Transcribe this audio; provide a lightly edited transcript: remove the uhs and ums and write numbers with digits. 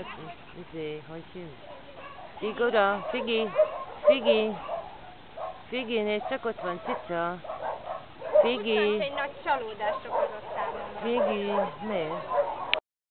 hogy hív? Fig oda, Figi, nézd, csak ott van cica. Figi, Egy nagy csalódást okozott számomra. Figi, nézd.